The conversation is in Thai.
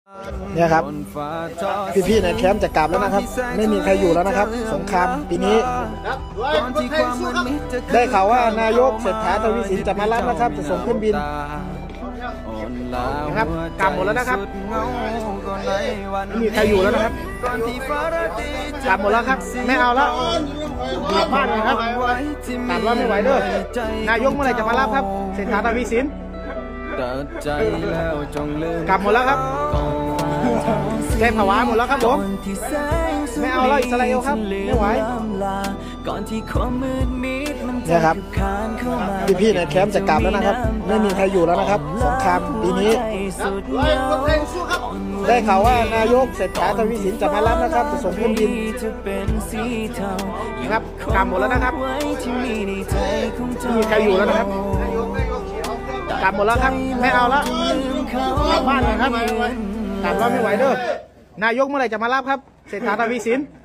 เนี่ยครับพี่ๆในแคมป์จะกลับแล้วนะครับไม่มีใครอยู่แล้วนะครับสงครามปีนี้ได้ข่าวว่านายกเศรษฐาทวีสินจะมารับนะครับจะส่งเครื่องบินนะครับกลับหมดแล้วนะครับไม่มีใครอยู่แล้วนะครับกลับหมดแล้วครับไม่เอาแล้วกลับบ้านเลยครับกลับแล้วไม่ไหวเด้อนายกเมื่อไหร่จะมารับครับเศรษฐาทวีสินกลับหมดแล้วครับแก้ภาวะหมดแล้วครับผมไม่เอาแล้วอิสราเอลครับไม่ไหวเนี่ยครับพี่ๆในแคมป์จะกลับแล้วนะครับไม่มีใครอยู่แล้วนะครับสงครามปีนี้ได้ข่าวว่านายกเศรษฐาทวีสินจะมารับนะครับจะส่งเครื่องบินนะครับกลับหมดแล้วนะครับไม่มีใครอยู่แล้วนะครับกลับหมดแล้วครับไม่เอาแล้วกลับบ้านเลยครับกลับแล้วไม่ไหวเด้อนายกเมื่อไหร่จะมารับครับเศรษฐาทวีสิน